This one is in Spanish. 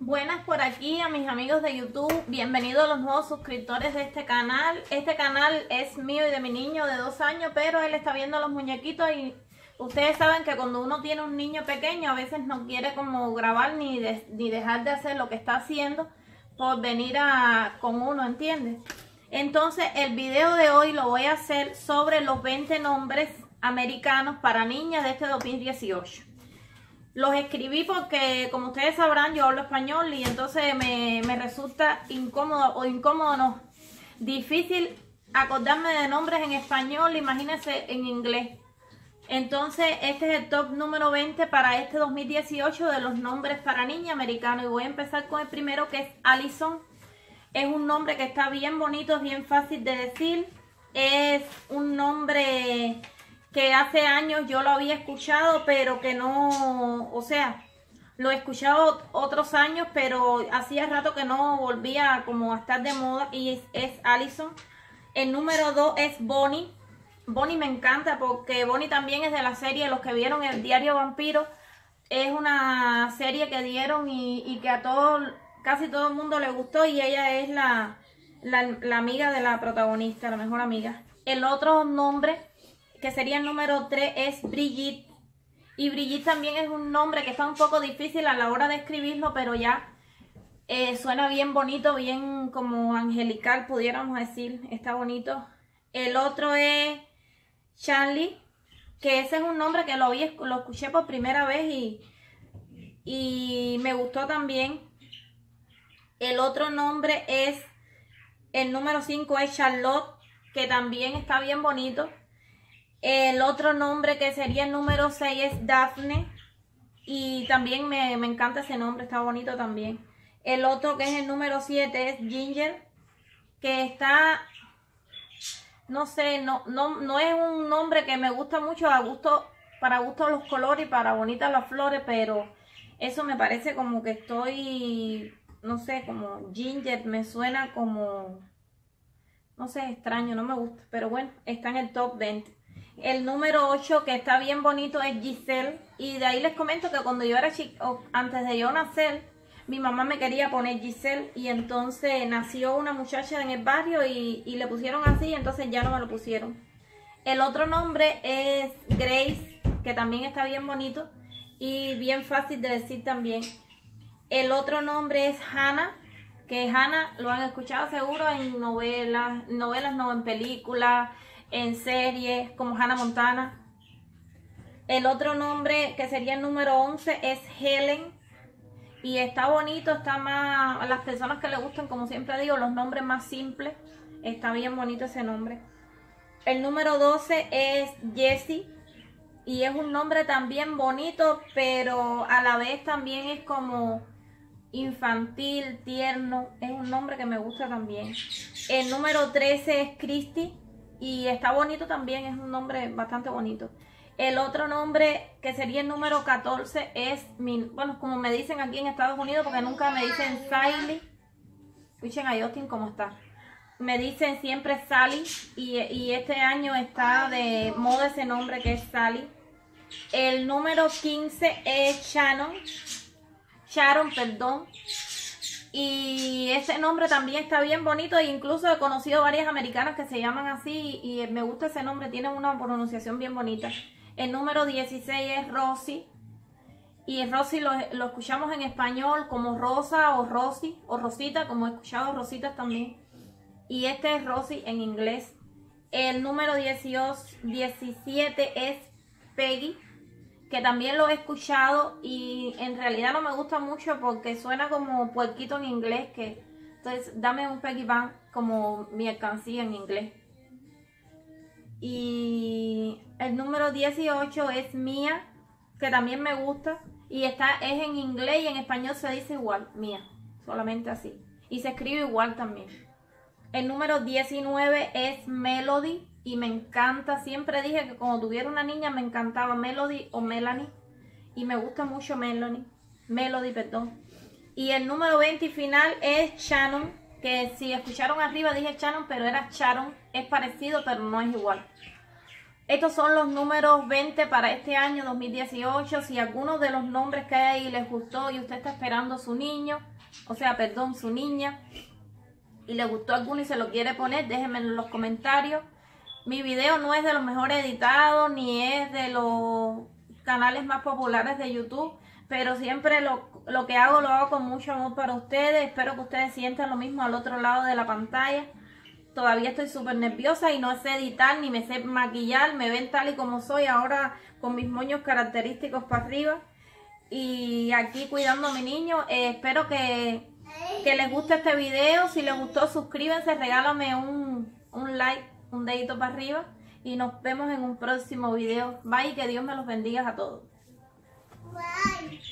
Buenas por aquí a mis amigos de YouTube, bienvenidos a los nuevos suscriptores de este canal. Este canal es mío y de mi niño de 2 años, pero él está viendo los muñequitos y ustedes saben que cuando uno tiene un niño pequeño a veces no quiere como grabar ni dejar de hacer lo que está haciendo por venir con uno, ¿entiendes? Entonces el video de hoy lo voy a hacer sobre los 20 nombres americanos para niñas de este 2018. Los escribí porque, como ustedes sabrán, yo hablo español y entonces me resulta incómodo, o incómodo no, difícil acordarme de nombres en español, imagínense en inglés. Entonces este es el top número 20 para este 2018 de los nombres para niña americanos. Y voy a empezar con el primero, que es Allison. Es un nombre que está bien bonito, es bien fácil de decir. Es un nombre que hace años yo lo había escuchado, pero que no, o sea, lo he escuchado otros años, pero hacía rato que no volvía como a estar de moda, y es Allison. El número 2 es Bonnie. Bonnie me encanta porque Bonnie también es de la serie, los que vieron El Diario Vampiro, es una serie que dieron y que a casi todo el mundo le gustó, y ella es la amiga de la protagonista, la mejor amiga. El otro nombre, que sería el número 3, es Brigitte. Y Brigitte también es un nombre que está un poco difícil a la hora de escribirlo, pero ya suena bien bonito, bien como angelical, pudiéramos decir. Está bonito. El otro es Charlie, que ese es un nombre que lo escuché por primera vez y me gustó también. El otro nombre es, el número 5 es Charlotte, que también está bien bonito. El otro nombre, que sería el número 6, es Daphne. Y también me encanta ese nombre, está bonito también. El otro, que es el número 7, es Ginger, que está, no sé, no es un nombre que me gusta mucho, para gusto los colores y para bonitas las flores, pero eso me parece como que estoy, no sé, como Ginger, me suena como, no sé, extraño, no me gusta, pero bueno, está en el top 20. El número 8, que está bien bonito, es Giselle. Y de ahí les comento que cuando yo era chica, antes de yo nacer, mi mamá me quería poner Giselle. Y entonces nació una muchacha en el barrio y le pusieron así, y entonces ya no me lo pusieron. El otro nombre es Grace, que también está bien bonito y bien fácil de decir también. El otro nombre es Hannah, que Hannah lo han escuchado seguro en novelas no, en películas, en series como Hannah Montana. El otro nombre, que sería el número 11, es Helen. Y está bonito, está más, a las personas que le gustan, como siempre digo, los nombres más simples. Está bien bonito ese nombre. El número 12 es Jessie. Y es un nombre también bonito, pero a la vez también es como infantil, tierno. Es un nombre que me gusta también. El número 13 es Christy. Y está bonito también, es un nombre bastante bonito. El otro nombre, que sería el número 14, es, bueno, como me dicen aquí en Estados Unidos, porque nunca me dicen Sally. Escuchen a Justin cómo está. Me dicen siempre Sally, y este año está de moda ese nombre, que es Sally. El número 15 es Sharon, perdón. Y ese nombre también está bien bonito, e incluso he conocido varias americanas que se llaman así y me gusta ese nombre, tiene una pronunciación bien bonita. El número 16 es Rosie, y Rosie lo escuchamos en español como Rosa o Rosy o Rosita, como he escuchado Rositas también. Y este es Rosie en inglés. El número 17 es Peggy, que también lo he escuchado y en realidad no me gusta mucho porque suena como puerquito en inglés, entonces dame un Peggy Bank como mi alcancía en inglés. Y el número 18 es Mia, que también me gusta y es en inglés, y en español se dice igual, Mia, solamente así, y se escribe igual también. El número 19 es Melody. Y me encanta, siempre dije que cuando tuviera una niña me encantaba Melody o Melanie. Y me gusta mucho Melody, perdón. Y el número 20 y final es Shannon, que si escucharon arriba dije Shannon, pero era Sharon. Es parecido, pero no es igual. Estos son los números 20 para este año 2018. Si alguno de los nombres que hay ahí les gustó y usted está esperando su niño, o sea, perdón, su niña, y le gustó alguno y se lo quiere poner, déjenme en los comentarios. Mi video no es de los mejores editados, ni es de los canales más populares de YouTube, pero siempre lo que hago lo hago con mucho amor para ustedes. Espero que ustedes sientan lo mismo al otro lado de la pantalla. Todavía estoy súper nerviosa y no sé editar ni me sé maquillar. Me ven tal y como soy ahora, con mis moños característicos para arriba. Y aquí cuidando a mi niño. Espero que les guste este video. Si les gustó, suscríbanse, regálame un like, un dedito para arriba. Y nos vemos en un próximo video. Bye, que Dios me los bendiga a todos. Bye.